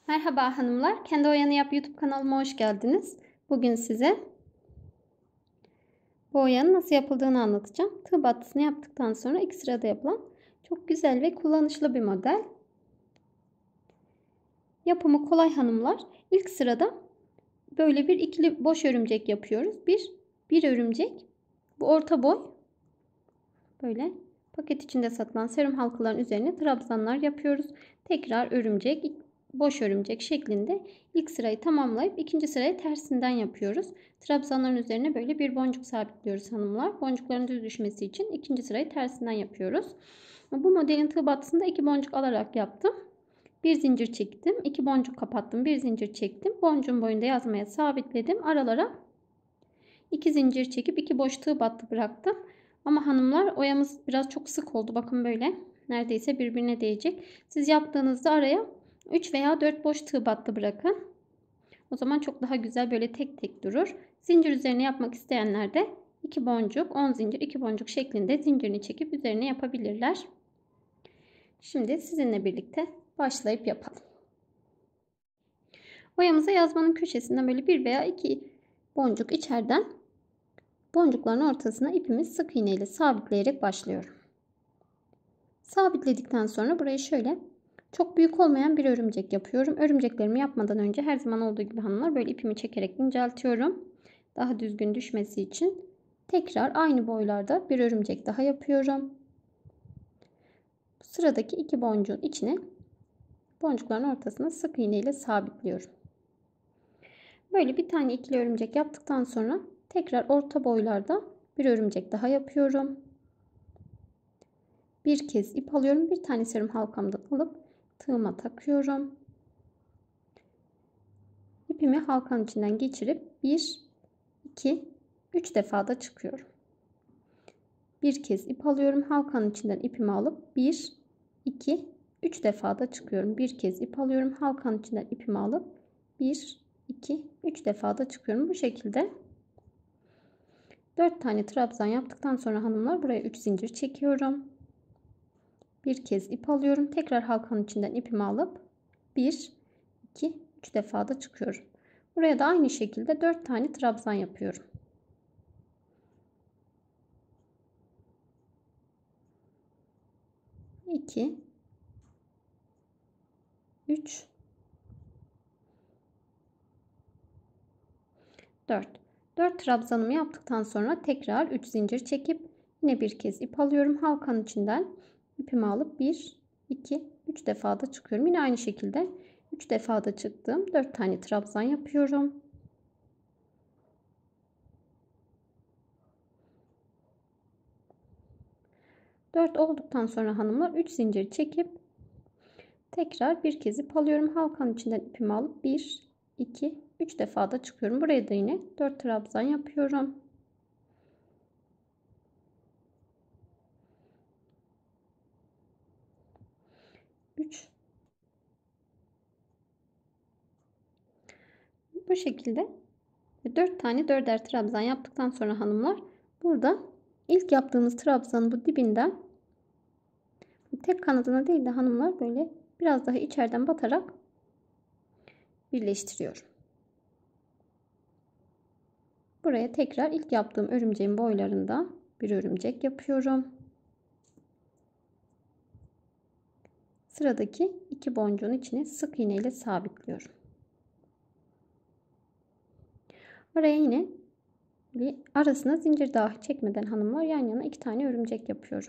Merhaba hanımlar. Kendi Oyanı Yap YouTube kanalıma hoş geldiniz. Bugün size bu oyanın nasıl yapıldığını anlatacağım. Tığ battısını yaptıktan sonra ilk sırada yapılan çok güzel ve kullanışlı bir model. Yapımı kolay hanımlar. İlk sırada böyle bir ikili boş örümcek yapıyoruz. Bir örümcek. Bu orta boy. Böyle paket içinde satılan serum halkaların üzerine trabzanlar yapıyoruz. Tekrar örümcek, boş örümcek şeklinde ilk sırayı tamamlayıp ikinci sırayı tersinden yapıyoruz. Trabzanların üzerine böyle bir boncuk sabitliyoruz hanımlar. Boncukların düz düşmesi için ikinci sırayı tersinden yapıyoruz. Bu modelin tığ battısını da 2 boncuk alarak yaptım. Bir zincir çektim, 2 boncuk kapattım, bir zincir çektim. Boncuğun boyunda yazmaya sabitledim. Aralara 2 zincir çekip 2 boş tığ battı bıraktım. Ama hanımlar oyamız biraz çok sık oldu. Bakın böyle neredeyse birbirine değecek. Siz yaptığınızda araya 3 veya 4 boş tığ battı bırakın. O zaman çok daha güzel böyle tek tek durur. Zincir üzerine yapmak isteyenler de 2 boncuk, 10 zincir, 2 boncuk şeklinde zincirini çekip üzerine yapabilirler. Şimdi sizinle birlikte başlayıp yapalım. Oyamıza yazmanın köşesinden böyle 1 veya 2 boncuk içeriden boncukların ortasına ipimi sık iğne ile sabitleyerek başlıyorum. Sabitledikten sonra burayı şöyle çok büyük olmayan bir örümcek yapıyorum. Örümceklerimi yapmadan önce her zaman olduğu gibi hanımlar böyle ipimi çekerek inceltiyorum. Daha düzgün düşmesi için tekrar aynı boylarda bir örümcek daha yapıyorum. Sıradaki 2 boncuğun içine boncukların ortasına sık iğne ile sabitliyorum. Böyle bir tane ikili örümcek yaptıktan sonra tekrar orta boylarda bir örümcek daha yapıyorum. Bir kez ip alıyorum. Bir tane serum halkamdan alıp tığıma takıyorum. İpimi halkanın içinden geçirip 1, 2, 3 defa da çıkıyorum. Bir kez ip alıyorum. Halkanın içinden ipimi alıp 1, 2, 3 defa da çıkıyorum. Bir kez ip alıyorum. Halkanın içinden ipimi alıp 1, 2, 3 defa da çıkıyorum. Bu şekilde 4 tane trabzan yaptıktan sonra hanımlar buraya 3 zincir çekiyorum. Bir kez ip alıyorum. Tekrar halkanın içinden ipimi alıp 1, 2, 3 defa da çıkıyorum. Buraya da aynı şekilde 4 tane trabzan yapıyorum. İki, 3, 4. 4 trabzanımı yaptıktan sonra tekrar 3 zincir çekip yine bir kez ip alıyorum. Halkanın içinden ipimi alıp 1, 2, 3 defa da çıkıyorum. Yine aynı şekilde 3 defa da çıktım. 4 tane trabzan yapıyorum. 4 olduktan sonra hanımlar 3 zincir çekip tekrar bir kez ip alıyorum. Halkanın içinden ipimi alıp 1, 2, 3 defa da çıkıyorum. Buraya da yine 4 trabzan yapıyorum. 3. Bu şekilde 4 tane dörder trabzan yaptıktan sonra hanımlar burada ilk yaptığımız trabzanın bu dibinden tek kanadına değil de hanımlar böyle biraz daha içeriden batarak birleştiriyorum. Buraya tekrar ilk yaptığım örümceğin boylarında bir örümcek yapıyorum. Sıradaki 2 boncuğun içine sık iğne ile sabitliyorum. Oraya yine bir arasına zincir dahi çekmeden hanımlar yan yana 2 tane örümcek yapıyorum.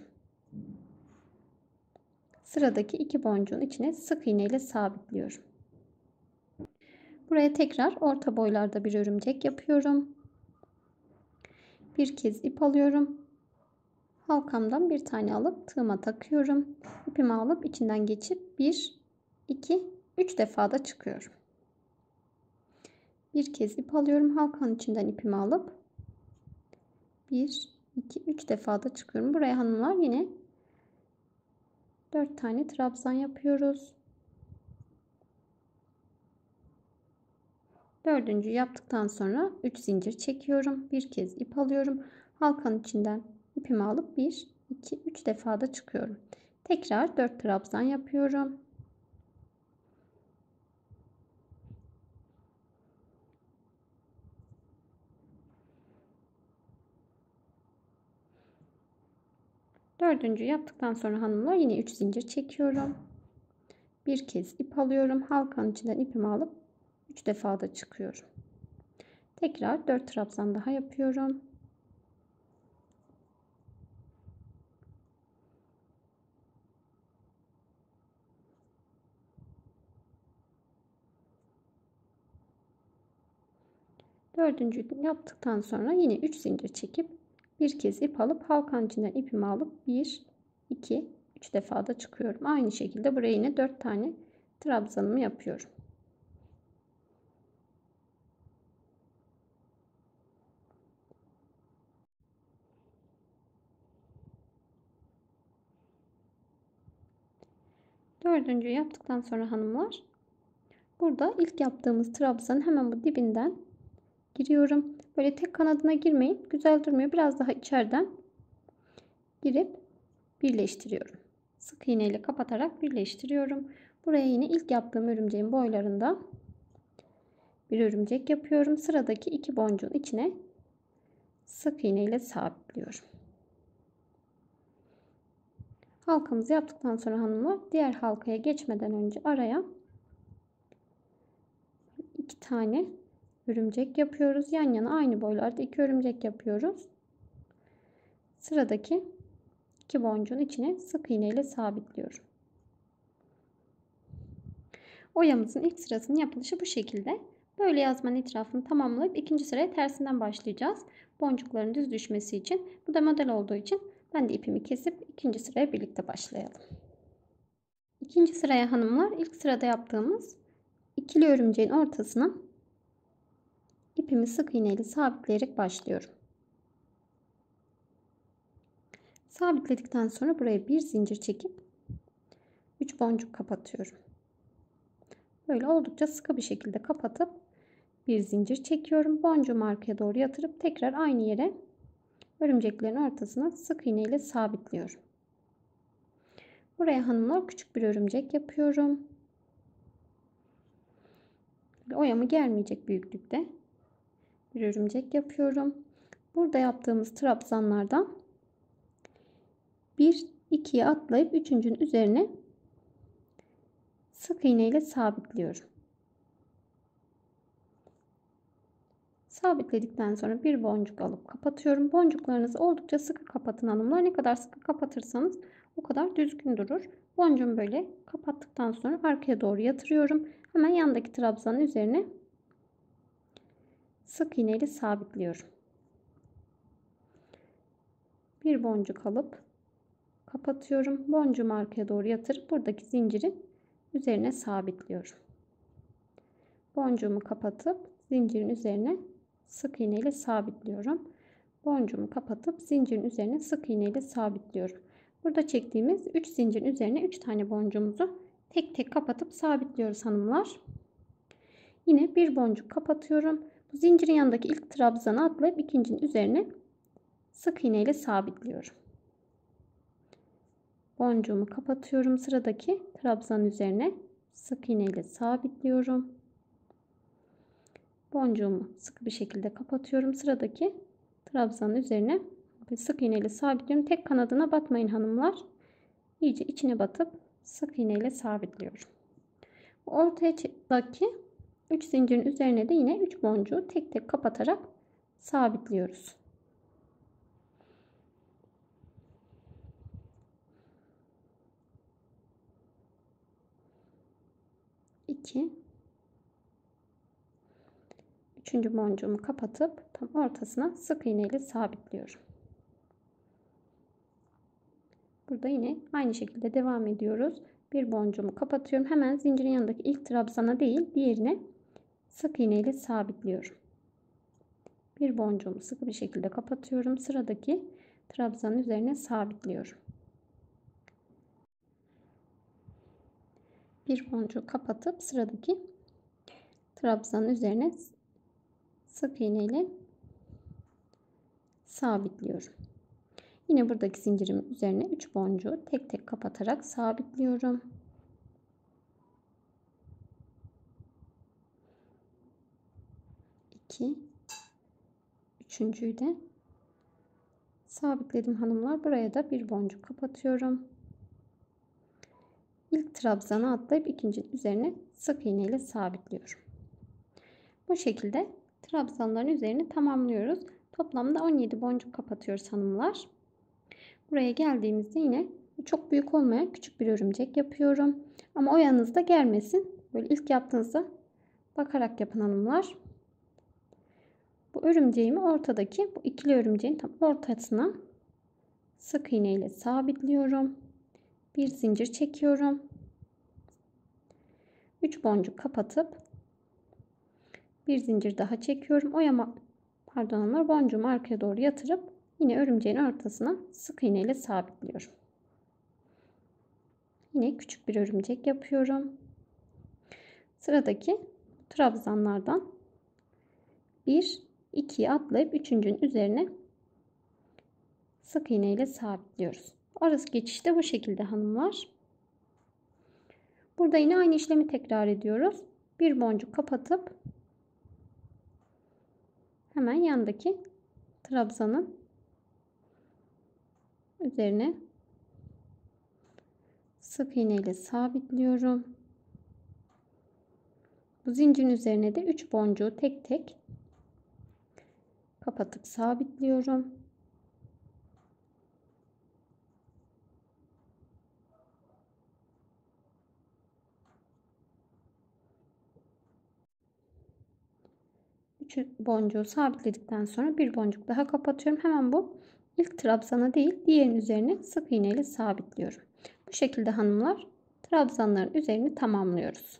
Sıradaki 2 boncuğun içine sık iğne ile sabitliyorum. Buraya tekrar orta boylarda bir örümcek yapıyorum. Bir kez ip alıyorum. Halkamdan bir tane alıp tığıma takıyorum. İpimi alıp içinden geçip 1, 2, 3 defa da çıkıyorum. Bir kez ip alıyorum. Halkanın içinden ipimi alıp 1, 2, 3 defa da çıkıyorum. Buraya hanımlar yine 4 tane trabzan yapıyoruz. Dördüncü yaptıktan sonra 3 zincir çekiyorum. Bir kez ip alıyorum. Halkanın içinden ipimi alıp 1, 2, 3 defa da çıkıyorum. Tekrar 4 trabzan yapıyorum. Dördüncüyü yaptıktan sonra hanımlar yine 3 zincir çekiyorum. Bir kez ip alıyorum. Halkanın içinden ipimi alıp 3 defa da çıkıyorum. Tekrar 4 trabzan daha yapıyorum. Dördüncüyü yaptıktan sonra yine 3 zincir çekip bir kez ip alıp halkanın içinden ipimi alıp 1, 2, 3 defa da çıkıyorum. Aynı şekilde buraya yine 4 tane trabzanımı yapıyorum. Dördüncüyü yaptıktan sonra hanımlar burada ilk yaptığımız trabzanın hemen bu dibinden giriyorum. Böyle tek kanadına girmeyip güzel durmuyor. Biraz daha içeriden girip birleştiriyorum. Sık iğne ile kapatarak birleştiriyorum. Buraya yine ilk yaptığım örümceğin boylarında bir örümcek yapıyorum. Sıradaki 2 boncuğun içine sık iğne ile sabitliyorum. Halkamızı yaptıktan sonra hanımlar diğer halkaya geçmeden önce araya 2 tane örümcek yapıyoruz. Yan yana aynı boylarda 2 örümcek yapıyoruz. Sıradaki 2 boncuğun içine sık iğne ile sabitliyorum. Oyamızın ilk sırasının yapılışı bu şekilde. Böyle yazmanın etrafını tamamlayıp ikinci sıraya tersinden başlayacağız. Boncukların düz düşmesi için. Bu da model olduğu için ben de ipimi kesip ikinci sıraya birlikte başlayalım. İkinci sıraya hanımlar ilk sırada yaptığımız ikili örümceğin ortasına ipimi sık iğne ile sabitleyerek başlıyorum. Sabitledikten sonra buraya bir zincir çekip 3 boncuk kapatıyorum. Böyle oldukça sıkı bir şekilde kapatıp bir zincir çekiyorum. Boncuğumu arkaya doğru yatırıp tekrar aynı yere örümceklerin ortasına sık iğne ile sabitliyorum. Buraya hanımlar küçük bir örümcek yapıyorum. Oyamı gelmeyecek büyüklükte bir örümcek yapıyorum. Burada yaptığımız trabzanlardan 1 2'ye atlayıp 3.'ün üzerine sık iğne ile sabitliyorum. Sabitledikten sonra bir boncuk alıp kapatıyorum. Boncuklarınızı oldukça sıkı kapatın hanımlar. Ne kadar sıkı kapatırsanız o kadar düzgün durur. Boncuğumu böyle kapattıktan sonra arkaya doğru yatırıyorum. Hemen yandaki trabzanın üzerine sık iğne ile sabitliyorum. Bir boncuk alıp kapatıyorum. Boncuğumu arkaya doğru yatırıp buradaki zincirin üzerine sabitliyorum. Boncuğumu kapatıp zincirin üzerine sık iğne ile sabitliyorum. Boncuğumu kapatıp zincirin üzerine sık iğne ile sabitliyorum. Burada çektiğimiz 3 zincirin üzerine 3 tane boncuğumuzu tek tek kapatıp sabitliyoruz hanımlar. Yine bir boncuk kapatıyorum. Bu zincirin yanındaki ilk trabzanı atlayıp ikincinin üzerine sık iğne ile sabitliyorum. Boncuğumu kapatıyorum. Sıradaki trabzanın üzerine sık iğne ile sabitliyorum. Boncuğumu sıkı bir şekilde kapatıyorum. Sıradaki trabzanın üzerine sık iğne ile sabitliyorum. Tek kanadına batmayın hanımlar. İyice içine batıp sık iğne ile sabitliyorum. Ortadaki 3 zincirin üzerine de yine 3 boncuğu tek tek kapatarak sabitliyoruz. 2 3. boncuğumu kapatıp tam ortasına sık iğne ile sabitliyorum. Burada yine aynı şekilde devam ediyoruz. Bir boncuğumu kapatıyorum. Hemen zincirin yanındaki ilk trabzana değil, diğerine sık iğne ile sabitliyorum. Bir boncuğumu sıkı bir şekilde kapatıyorum. Sıradaki trabzanın üzerine sabitliyorum. Bir boncuğu kapatıp sıradaki trabzanın üzerine sık iğne ile sabitliyorum. Yine buradaki zincirimin üzerine 3 boncuğu tek tek kapatarak sabitliyorum. 2 üçüncüyü de sabitledim hanımlar. Buraya da bir boncuk kapatıyorum. İlk trabzana atlayıp ikincinin üzerine sık iğne ile sabitliyorum. Bu şekilde trabzanların üzerini tamamlıyoruz. Toplamda 17 boncuk kapatıyoruz hanımlar. Buraya geldiğimizde yine çok büyük olmayan küçük bir örümcek yapıyorum. Ama o yanınızda germesin. Böyle ilk yaptığınızda bakarak yapın hanımlar. Bu örümceğimi ortadaki bu ikili örümceğin tam ortasına sık iğne ile sabitliyorum. Bir zincir çekiyorum. 3 boncuk kapatıp bir zincir daha çekiyorum. Hanımlar, boncuğumu arkaya doğru yatırıp yine örümceğin ortasına sık iğne ile sabitliyorum. Yine küçük bir örümcek yapıyorum. Sıradaki trabzanlardan 1 2'ye atlayıp üçüncünün üzerine sık iğne ile sabitliyoruz. Arası geçişte bu şekilde hanımlar. Burada yine aynı işlemi tekrar ediyoruz. Bir boncuk kapatıp hemen yandaki trabzanın üzerine sık iğne ile sabitliyorum. Bu zincirin üzerine de 3 boncuğu tek tek kapatıp sabitliyorum. Üç boncuğu sabitledikten sonra bir boncuk daha kapatıyorum. Hemen bu ilk trabzana değil, diğerinin üzerine sık iğne ile sabitliyorum. Bu şekilde hanımlar trabzanların üzerini tamamlıyoruz.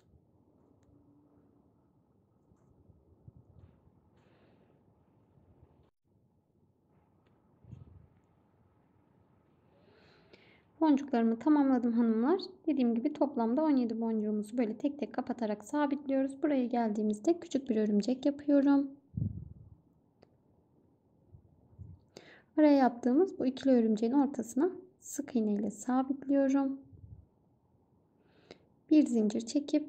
Boncuklarımı tamamladım hanımlar. Dediğim gibi toplamda 17 boncuğumuzu böyle tek tek kapatarak sabitliyoruz. Buraya geldiğimizde küçük bir örümcek yapıyorum. Araya yaptığımız bu ikili örümceğin ortasına sık iğne ile sabitliyorum. Bir zincir çekip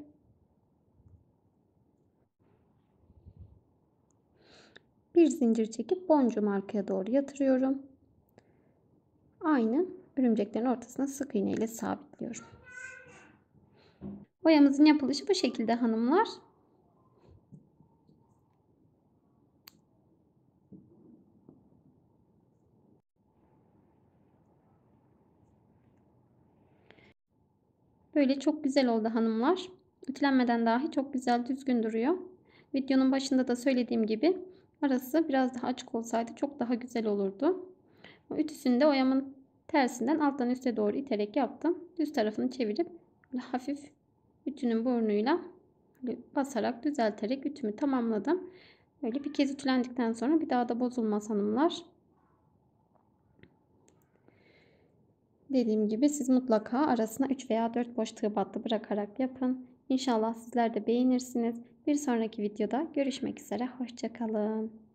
boncuğumu arkaya doğru yatırıyorum. Aynı örümceklerin ortasına sık iğne ile sabitliyorum. Boyamızın yapılışı bu şekilde hanımlar. Böyle çok güzel oldu hanımlar. Ütülenmeden dahi çok güzel düzgün duruyor. Videonun başında da söylediğim gibi arası biraz daha açık olsaydı çok daha güzel olurdu. Ütüsünü de oyamın tersinden alttan üste doğru iterek yaptım. Düz tarafını çevirip hafif ütünün burnuyla basarak düzelterek ütümü tamamladım. Böyle bir kez ütülendikten sonra bir daha da bozulmaz hanımlar. Dediğim gibi siz mutlaka arasına 3 veya 4 boş tığ battı bırakarak yapın. İnşallah sizler de beğenirsiniz. Bir sonraki videoda görüşmek üzere. Hoşça kalın.